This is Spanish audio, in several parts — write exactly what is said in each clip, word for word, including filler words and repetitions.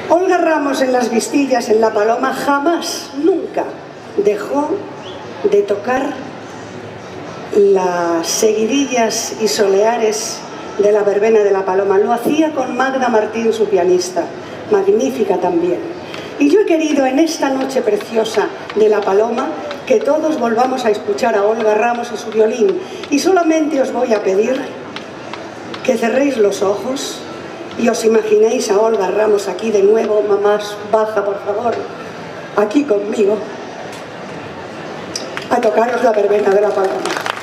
Olga Ramos en las Vistillas, en La Paloma, jamás, nunca dejó de tocar las seguidillas y soleares de la verbena de La Paloma. Lo hacía con Magda Martín, su pianista, magnífica también. Y yo he querido en esta noche preciosa de La Paloma que todos volvamos a escuchar a Olga Ramos y su violín. Y solamente os voy a pedir que cerréis los ojos y os imaginéis a Olga Ramos aquí de nuevo. Mamás, baja por favor, aquí conmigo, a tocaros la verbena de La Paloma.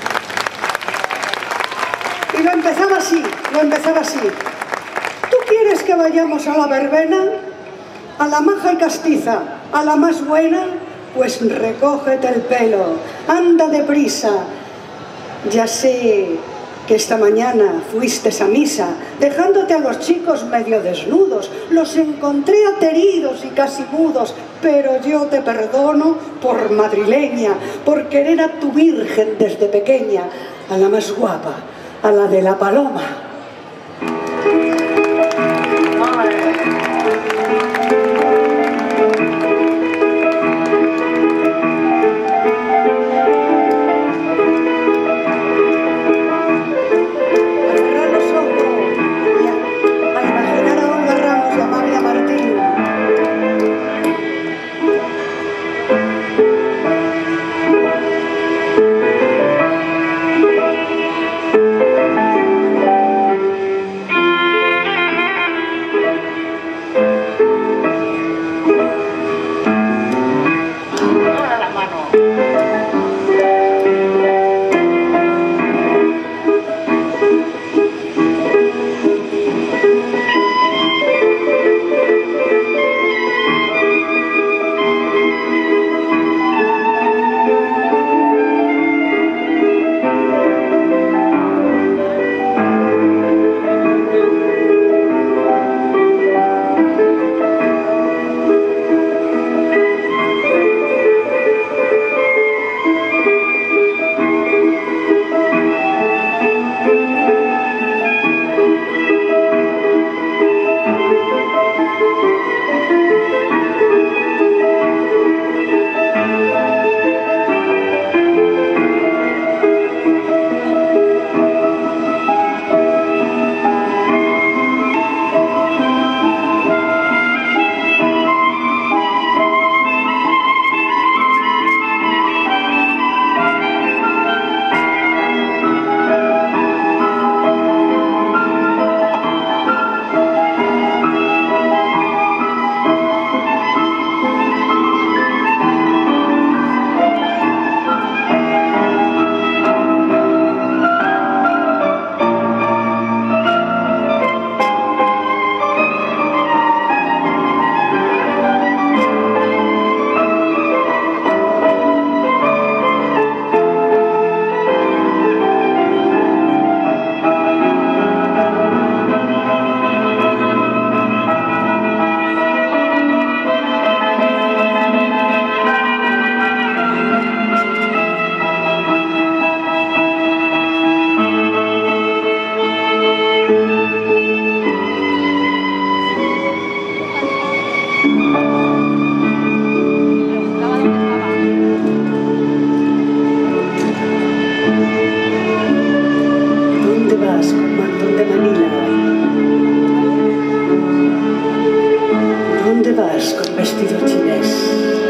Y lo empezaba así, lo empezaba así. ¿Tú quieres que vayamos a la verbena? A la maja y castiza, a la más buena, pues recógete el pelo, anda deprisa. Ya sé que esta mañana fuiste a misa, dejándote a los chicos medio desnudos. Los encontré ateridos y casi mudos, pero yo te perdono por madrileña, por querer a tu virgen desde pequeña, a la más guapa, a la de La Paloma. ¿Dónde vas con vestido chinés?